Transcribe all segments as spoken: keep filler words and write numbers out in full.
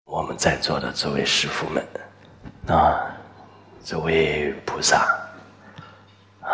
我们在座的这位师父们啊，这位菩萨啊，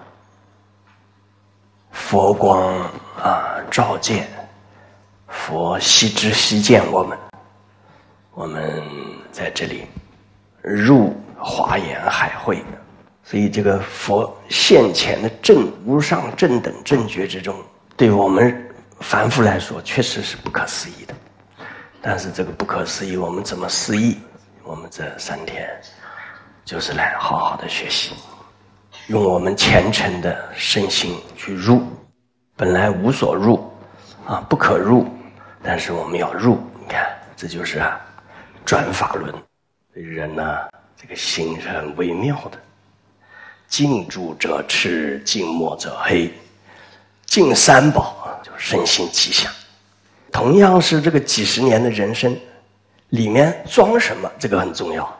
佛光啊照见，佛悉知悉见我们，我们在这里入华严海会，所以这个佛现前的正无上正等正觉之中，对我们凡夫来说确实是不可思议的。但是这个不可思议，我们怎么思议？我们这三天就是来好好的学习，用我们虔诚的身心去入。本来无所入啊，不可入，但是我们要入。你看，这就是啊转法轮。人呢、啊，这个心是很微妙的。近朱者赤，近墨者黑。近三宝就身心吉祥。同样是这个几十年的人生，里面装什么，这个很重要。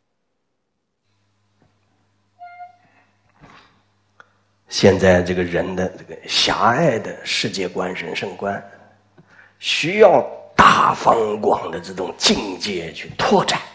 现在这个人的这个狭隘的世界观、人生观，需要大方广的这种境界去拓展，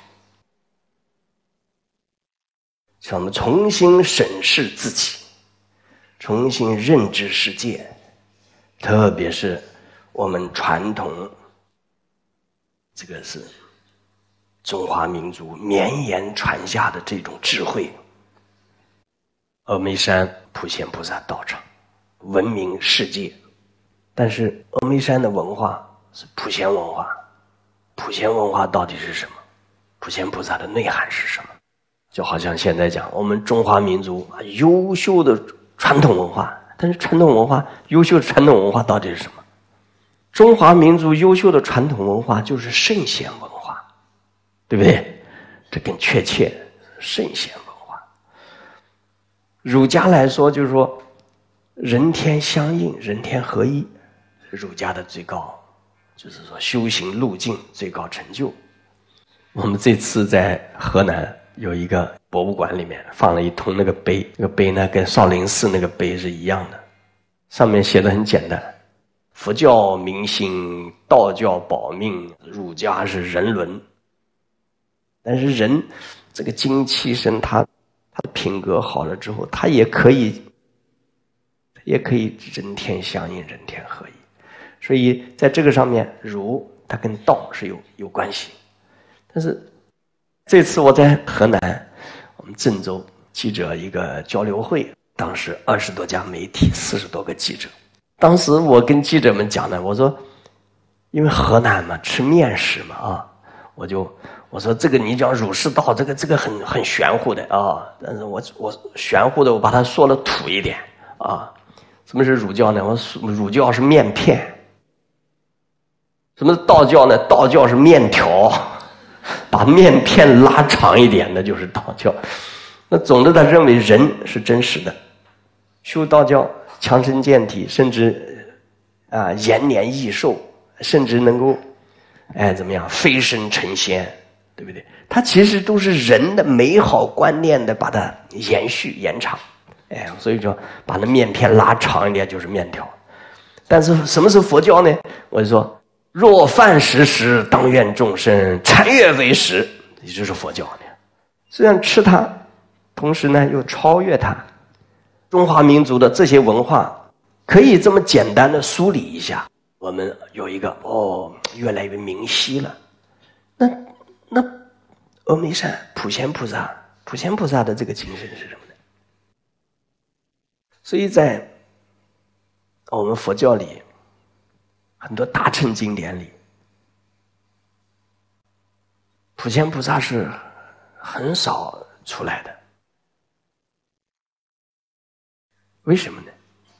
让我们重新审视自己，重新认知世界，特别是我们传统，这个是中华民族绵延传下的这种智慧。峨眉山普贤菩萨道场闻名世界，但是峨眉山的文化是普贤文化，普贤文化到底是什么？普贤菩萨的内涵是什么？就好像现在讲我们中华民族啊优秀的传统文化，但是传统文化优秀的传统文化到底是什么？中华民族优秀的传统文化就是圣贤文化，对不对？这更确切，圣贤文化。儒家来说就是说人天相应，人天合一，儒家的最高就是说修行路径最高成就。我们这次在河南有一个博物馆，里面放了一通那个碑，那个碑呢跟少林寺那个碑是一样的，上面写的很简单，佛教明心，道教保命，儒家是人伦。但是人这个精气神，他他的品格好了之后，他也可以也可以人天相应，人天合一。所以在这个上面，儒它跟道是有有关系。但是这次我在河南，我们郑州记者一个交流会，当时二十多家媒体，四十多个记者。当时我跟记者们讲呢，我说，因为河南嘛，吃面食嘛啊，我就我说这个你讲儒释道，这个这个很很玄乎的啊，但是我我玄乎的我把它说了土一点啊。什么是儒教呢？我说儒教是面片。什么是道教呢？道教是面条，把面片拉长一点的就是道教。那总的他认为人是真实的，修道教强身健体，甚至啊延年益寿，甚至能够哎怎么样飞升成仙，对不对？它其实都是人的美好观念的把它延续延长，哎，所以说把那面片拉长一点就是面条。但是什么是佛教呢？我就说若饭食时，当愿众生禅悦为食，也就是佛教呢。虽然吃它，同时呢又超越它。中华民族的这些文化可以这么简单的梳理一下，我们有一个哦越来越明晰了。那那峨眉山普贤菩萨，普贤菩萨的这个精神是什么呢？所以在我们佛教里很多大乘经典里，普贤菩萨是很少出来的。为什么呢？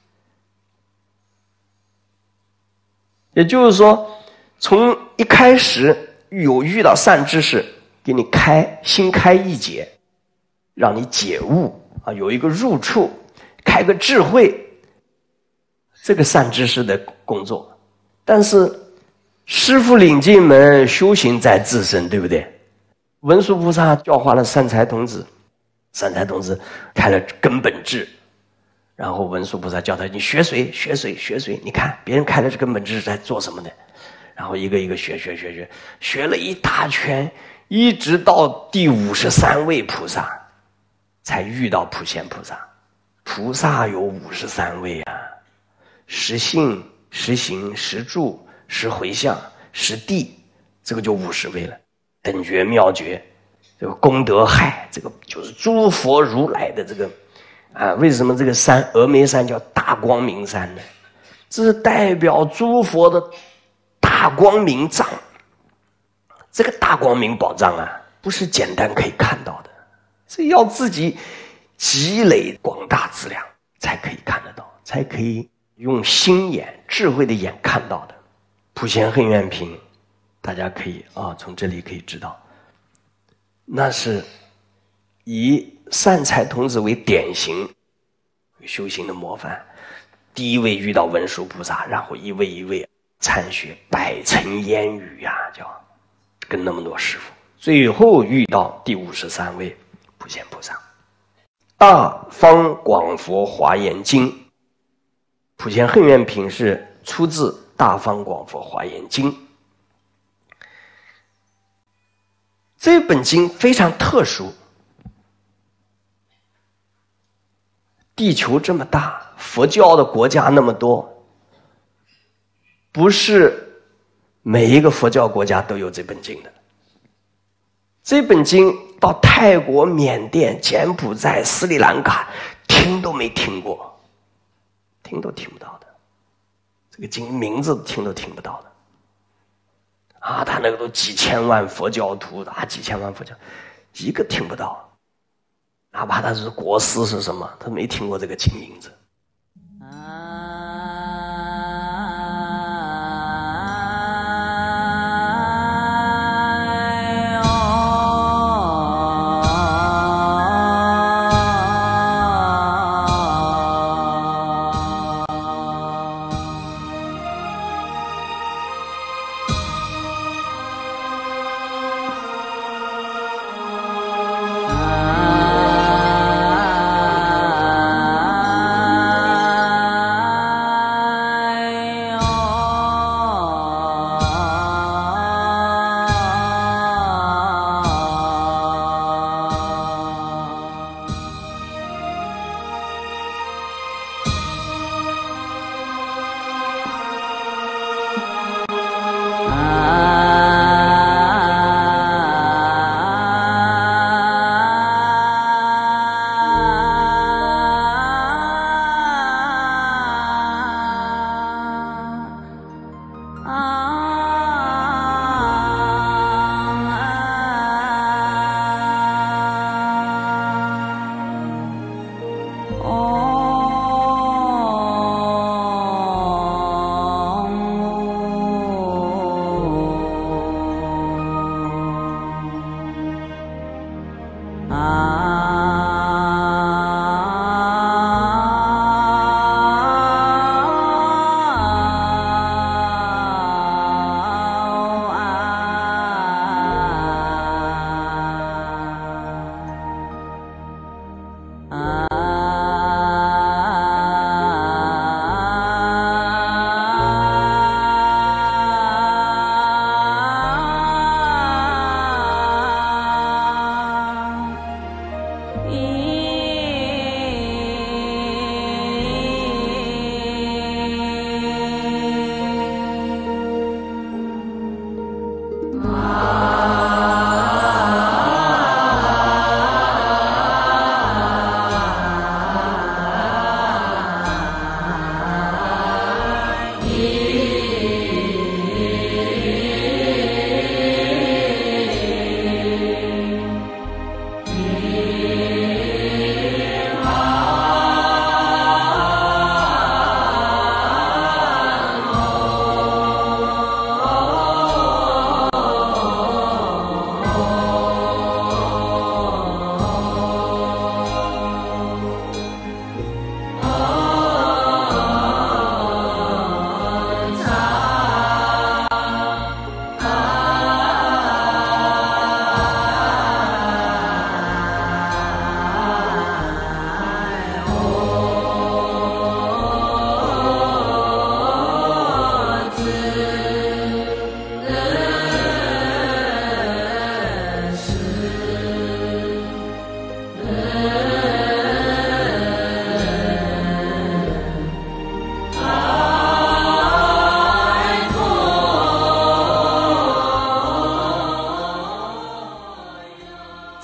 也就是说，从一开始有遇到善知识，给你开心开意解，让你解悟啊，有一个入处，开个智慧，这个善知识的工作。但是师父领进门，修行在自身，对不对？文殊菩萨教化了善财童子，善财童子开了根本智，然后文殊菩萨叫他你学谁学谁学谁，你看别人开了这根本智在做什么呢？ 然后一个一个学学学学，学了一大圈，一直到第五十三位菩萨，才遇到普贤菩萨。菩萨有五十三位啊，十信、十行、十住、十回向、十地，这个就五十位了。等觉妙觉，这个功德海，这个就是诸佛如来的这个啊。为什么这个山峨眉山叫大光明山呢？这是代表诸佛的大光明藏。这个大光明宝藏啊，不是简单可以看到的，这要自己积累广大资粮才可以看得到，才可以用心眼、智慧的眼看到的。普贤恨愿品，大家可以啊，从这里可以知道，那是以善财童子为典型修行的模范。第一位遇到文殊菩萨，然后一位一位参学，百层烟雨呀、啊，叫跟那么多师父，最后遇到第五十三位普贤菩萨。大方广佛华严经，普贤恨愿品是出自大方广佛华严经。这本经非常特殊，地球这么大，佛教的国家那么多，不是每一个佛教国家都有这本经的。这本经到泰国、缅甸、柬埔寨、斯里兰卡听都没听过，听都听不到的。这个经名字听都听不到的。啊，他那个都几千万佛教徒啊，几千万佛教，一个听不到。哪怕他是国师是什么，他没听过这个经名字。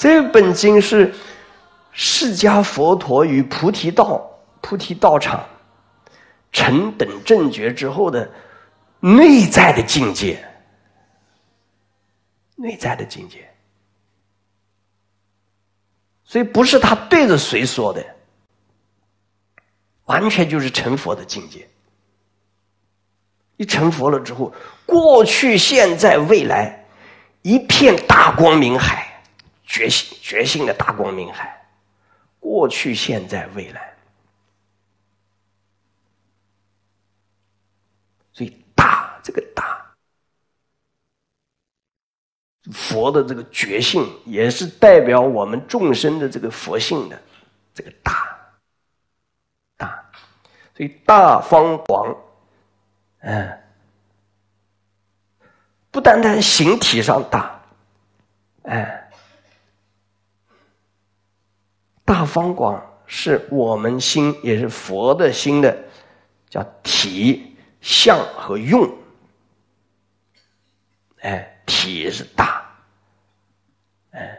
这本经是释迦佛陀于菩提道菩提道场成等正觉之后的内在的境界，内在的境界。所以不是他对着谁说的，完全就是成佛的境界。一成佛了之后，过去现在未来一片大光明海，觉性觉性的大光明海，过去现在未来。所以大，这个大佛的这个觉性也是代表我们众生的这个佛性的这个大大，所以大方广，嗯，不单单形体上大，哎，大方广是我们心，也是佛的心的叫体相和用。哎，体是大，哎，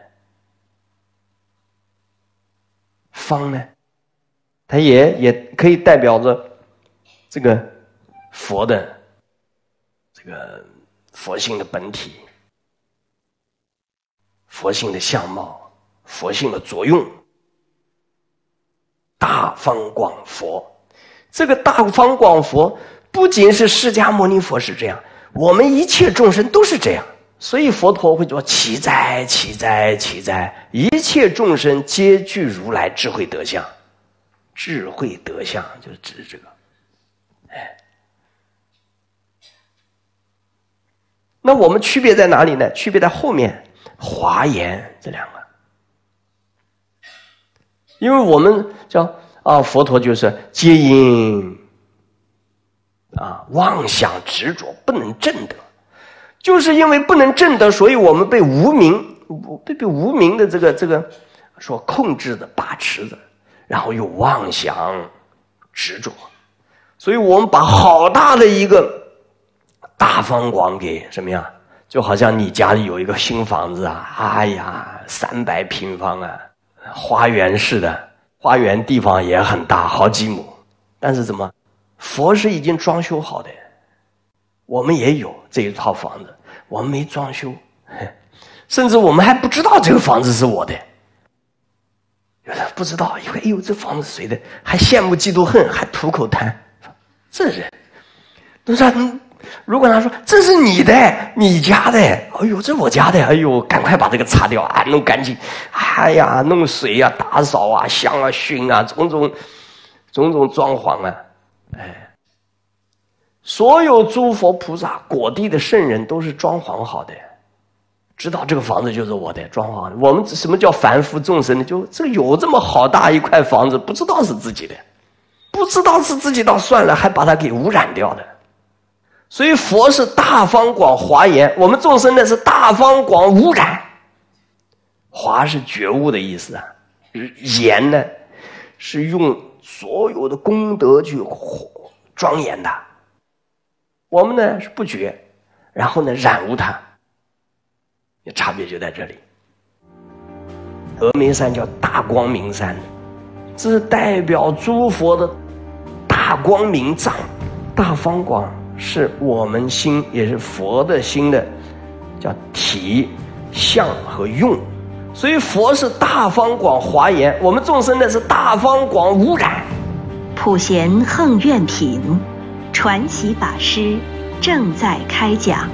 方呢，它也也可以代表着这个佛的这个佛性的本体、佛性的相貌、佛性的作用。大方广佛，这个大方广佛不仅是释迦牟尼佛是这样，我们一切众生都是这样。所以佛陀会说奇哉奇哉奇哉，一切众生皆具如来智慧德相。智慧德相就是指这个，哎，那我们区别在哪里呢？区别在后面华严这两个。因为我们叫啊，佛陀就是皆因啊妄想执着不能证得，就是因为不能证得，所以我们被无明被被无明的这个这个所控制的把持的，然后又妄想执着，所以我们把好大的一个大方广给什么呀？就好像你家里有一个新房子啊，哎呀，三百平方啊，花园式的，花园地方也很大，好几亩。但是怎么，佛是已经装修好的，我们也有这一套房子，我们没装修，甚至我们还不知道这个房子是我的。有的不知道，以为哎呦这房子谁的，还羡慕嫉妒恨，还吐口痰。这人，都说如果他说这是你的，你家的，哎呦这我家的，哎呦赶快把这个擦掉啊，弄干净，哎呀弄水啊，打扫啊，香啊熏啊，种种种种装潢啊，哎，所有诸佛菩萨果地的圣人都是装潢好的，知道这个房子就是我的，装潢的。我们什么叫凡夫众生呢？就这有这么好大一块房子，不知道是自己的，不知道是自己倒算了，还把它给污染掉的。所以佛是大方广华严，我们众生呢是大方广污染。华是觉悟的意思啊，严呢是用所有的功德去庄严的。我们呢是不觉，然后呢染污它，差别就在这里。峨眉山叫大光明山，这是代表诸佛的大光明藏。大方广是我们心，也是佛的心的叫体相和用。所以佛是大方广华严，我们众生呢是大方广污染。 普贤横愿品传习法师正在开讲。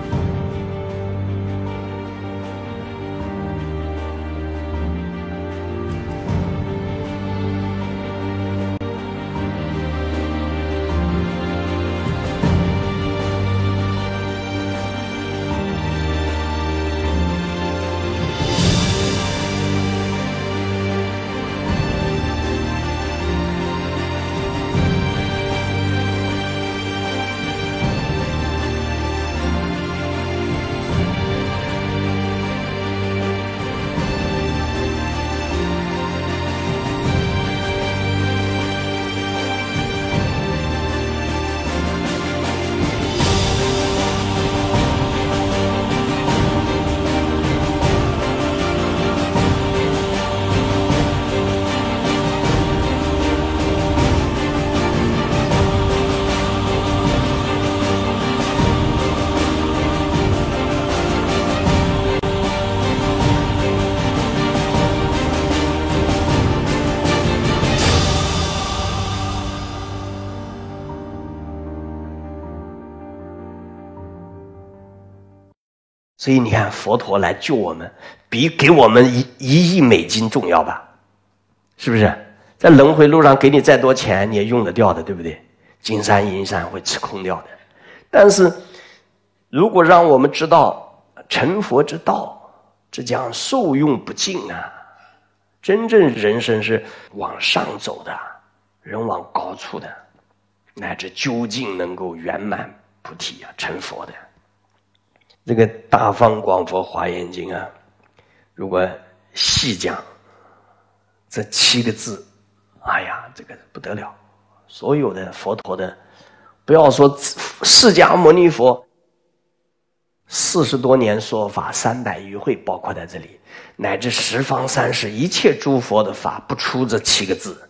所以你看，佛陀来救我们，比给我们一一亿美金重要吧？是不是？在轮回路上给你再多钱，你也用得掉的，对不对？金山银山会吃空掉的。但是，如果让我们知道成佛之道，这将受用不尽啊！真正人生是往上走的，人往高处的，乃至究竟能够圆满菩提啊，成佛的。这个《大方广佛华严经》啊，如果细讲这七个字，哎呀，这个不得了！所有的佛陀的，不要说释迦牟尼佛四十多年说法，三百余会包括在这里，乃至十方三世一切诸佛的法，不出这七个字，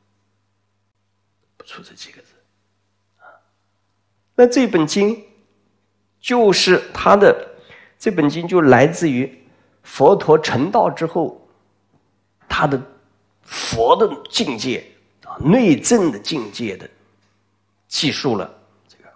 不出这七个字啊。那这本经就是他的，这本经就来自于佛陀成道之后，他的佛的境界啊，内证的境界的记述了这个。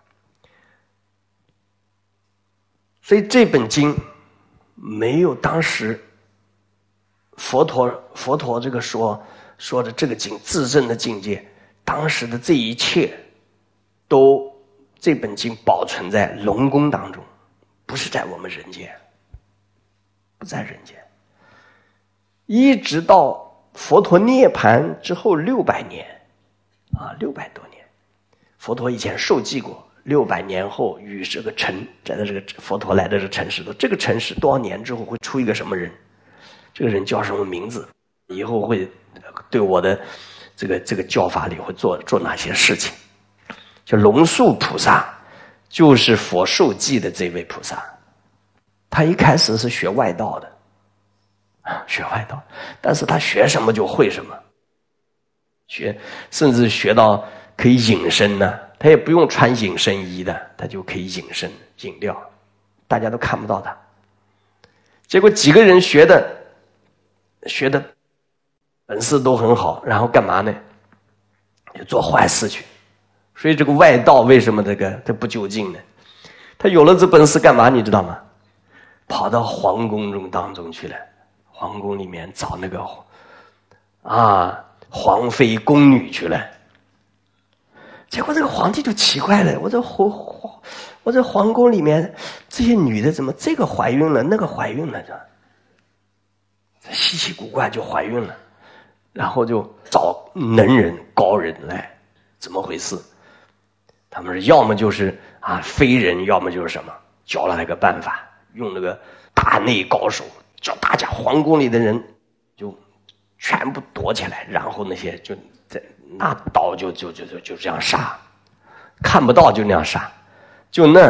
所以这本经没有当时佛陀佛陀这个说说的这个经自证的境界，当时的这一切都这本经保存在龙宫当中，不是在我们人间，不在人间，一直到佛陀涅槃之后六百年啊，六百多年，佛陀以前受记过，六百年后与这个城，在这个佛陀来的这个城市，这个城市多少年之后会出一个什么人？这个人叫什么名字？以后会对我的这个这个教法里会做做哪些事情？叫龙树菩萨，就是佛受记的这位菩萨。他一开始是学外道的。学外道，但是他学什么就会什么，学甚至学到可以隐身呢，他也不用穿隐身衣的，他就可以隐身隐掉，大家都看不到他。结果几个人学的学的本事都很好，然后干嘛呢？就做坏事去。所以这个外道为什么这个他不究竟呢？他有了这本事干嘛？你知道吗？跑到皇宫中当中去了。皇宫里面找那个啊皇妃宫女去了，结果这个皇帝就奇怪了，我这皇我这皇宫里面这些女的怎么这个怀孕了，那个怀孕了，这稀奇古怪就怀孕了，然后就找能人高人来，怎么回事？他们是要么就是啊非人，要么就是什么，教了那个办法，用那个大内高手。叫大家皇宫里的人就全部躲起来，然后那些就在拿刀就就就就就这样杀，看不到就那样杀。就那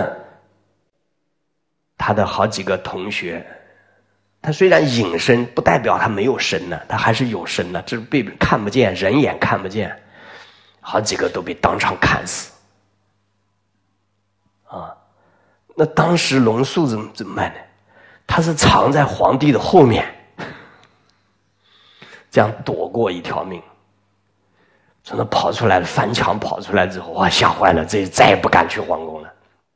他的好几个同学，他虽然隐身，不代表他没有身呢，他还是有身的，只是被看不见，人眼看不见。好几个都被当场砍死啊！那当时龙树怎么怎么办呢？他是藏在皇帝的后面，这样躲过一条命。从那跑出来了，翻墙跑出来之后，哇，吓坏了，这再也不敢去皇宫了。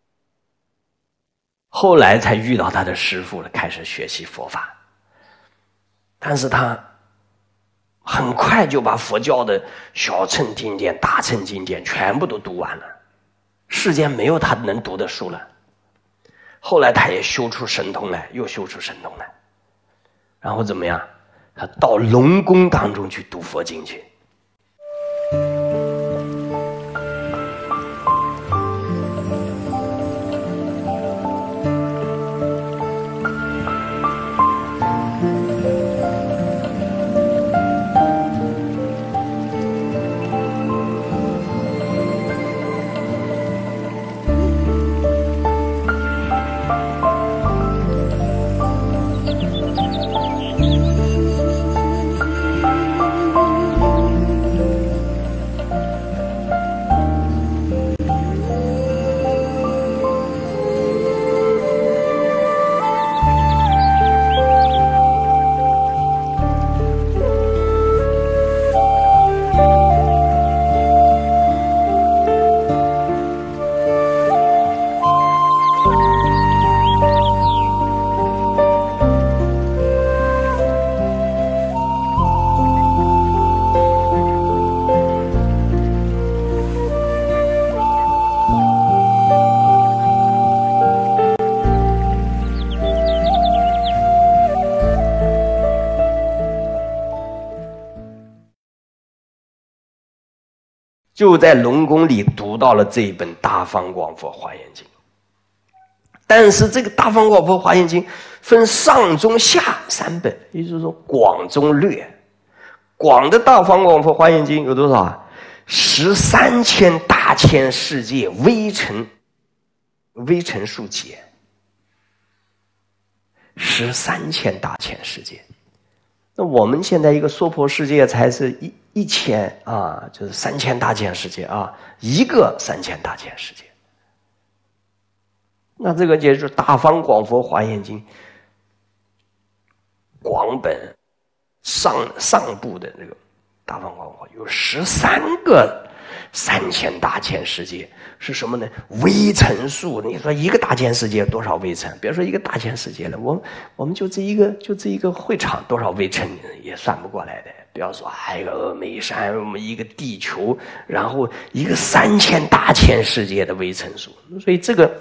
后来才遇到他的师父了，开始学习佛法。但是他很快就把佛教的小乘经典、大乘经典全部都读完了，世间没有他能读的书了。后来他也修出神通来，又修出神通来，然后怎么样？他到龙宫当中去读佛经去。 就在龙宫里读到了这一本《大方广佛华严经》。但是这个《大方广佛华严经》分上中下三本，也就是说广中略。广的《大方广佛华严经》有多少啊？十三千大千世界微尘微尘数劫，十三千大千世界。那我们现在一个娑婆世界才是一一千啊，就是三千大千世界啊，一个三千大千世界。那这个就是《大方广佛华严经》广本上上部的这个大方广佛有十三个三千大千世界，是什么呢？微尘数。你说一个大千世界多少微尘？别说一个大千世界了，我们我们就这一个就这一个会场多少微尘也算不过来的。不要说还有一个峨眉山，我们一个地球，然后一个三千大千世界的微尘数。所以这个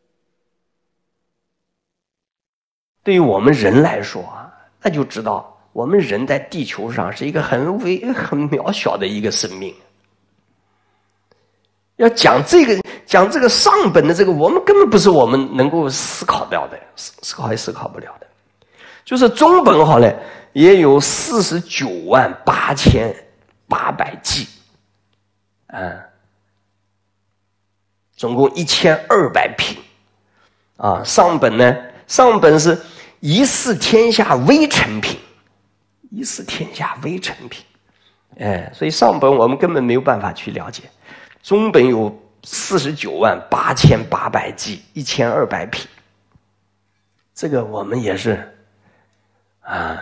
对于我们人来说啊，那就知道我们人在地球上是一个很微很渺小的一个生命。要讲这个讲这个上本的这个，我们根本不是我们能够思考到的，思考也思考不了的。就是中本好了，也有四十九万八千八百偈，啊，总共一千二百品，啊，上本呢，上本是一视天下微尘品，一视天下微尘品，哎，所以上本我们根本没有办法去了解。中本有四十九万八千八百偈，一千二百品，这个我们也是啊，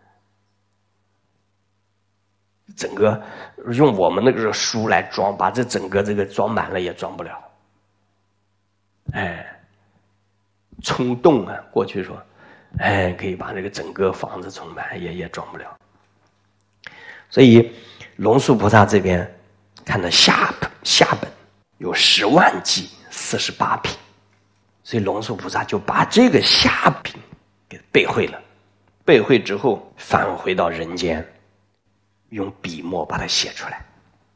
整个用我们那个书来装，把这整个这个装满了也装不了。哎，冲动啊，过去说，哎，可以把这个整个房子充满，也也装不了。所以龙树菩萨这边看到下下本有十万偈四十八品，所以龙树菩萨就把这个下品给背会了。背会之后返回到人间，用笔墨把它写出来。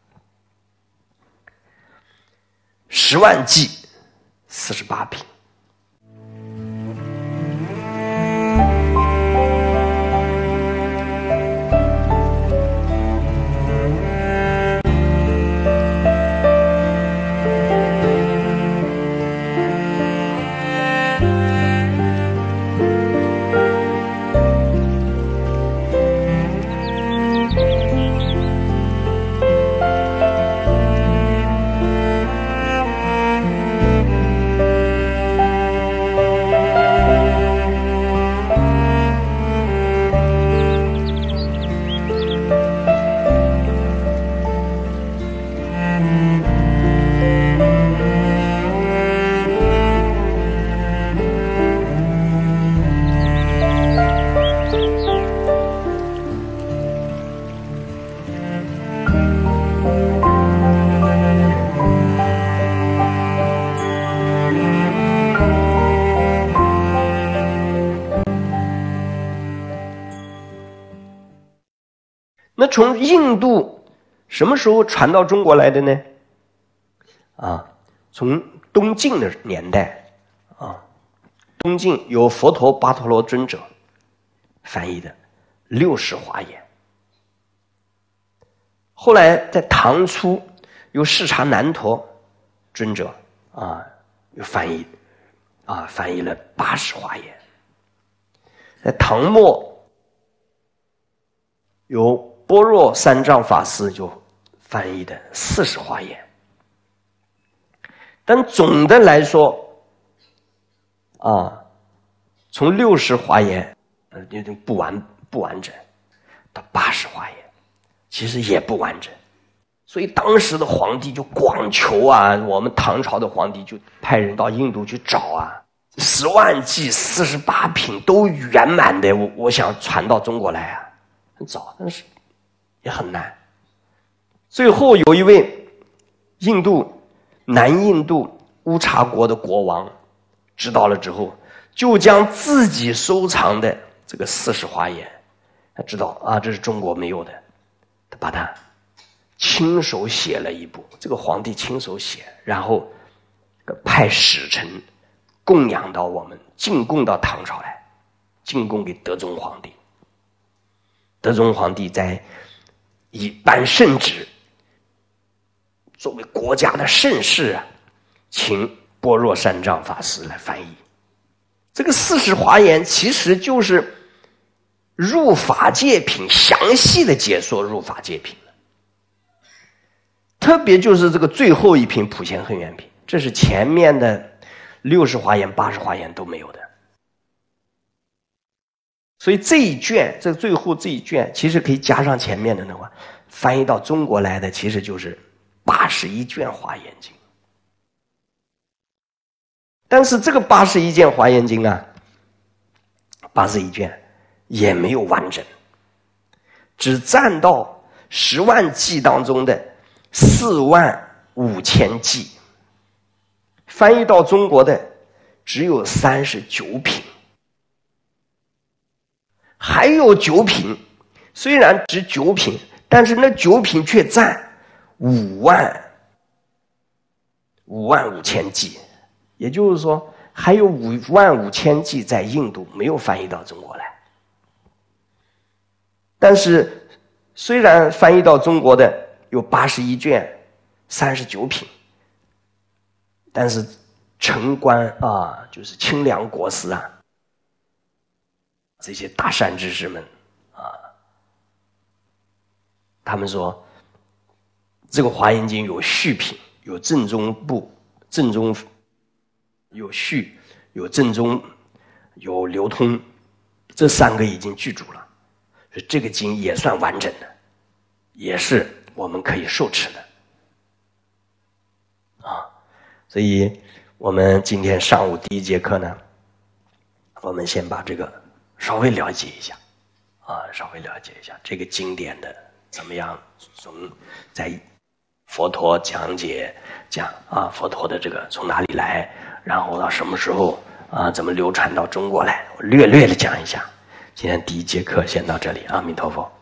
十万偈四十八品。那从印度什么时候传到中国来的呢？啊，从东晋的年代啊，东晋有佛陀巴陀罗尊者翻译的《六十华严》，后来在唐初有释迦南陀尊者啊，又翻译啊翻译了《八十华严》，在唐末有般若三藏法师就翻译的《四十华严》，但总的来说，啊，从六十华严呃有点不完不完整，到八十华严，其实也不完整，所以当时的皇帝就光求啊，我们唐朝的皇帝就派人到印度去找啊，十万偈四十八品都圆满的，我我想传到中国来啊，很早，但是也很难。最后有一位印度南印度乌察国的国王知道了之后，就将自己收藏的这个四十华严，他知道啊这是中国没有的，他把它亲手写了一部，这个皇帝亲手写，然后派使臣供养到我们，进贡到唐朝来，进贡给德宗皇帝。德宗皇帝在以颁圣旨，作为国家的盛事啊，请般若三藏法师来翻译。这个四十华严其实就是入法界品详细的解说入法界品了，特别就是这个最后一品普贤恒愿品，这是前面的六十华严八十华严都没有的。所以这一卷，这最后这一卷其实可以加上前面的那话，翻译到中国来的其实就是八十一卷华严经。但是这个八十一卷华严经啊，八十一卷也没有完整，只占到十万偈当中的四万五千偈，翻译到中国的只有三十九品，还有九品，虽然只九品，但是那九品却占五万五万五千偈。也就是说，还有五万五千偈在印度没有翻译到中国来。但是，虽然翻译到中国的有八十一卷、三十九品，但是城关啊，就是清凉国师啊，这些大善知识们啊，他们说，这个华严经有续品，有正宗部、正宗。有续，有正宗，有流通，这三个已经具足了，所以这个经也算完整的，也是我们可以受持的啊。所以我们今天上午第一节课呢，我们先把这个稍微了解一下啊，稍微了解一下这个经典的怎么样从在佛陀讲解讲啊，佛陀的这个从哪里来，然后到什么时候啊，怎么流传到中国来，我略略的讲一下。今天第一节课先到这里，阿弥陀佛。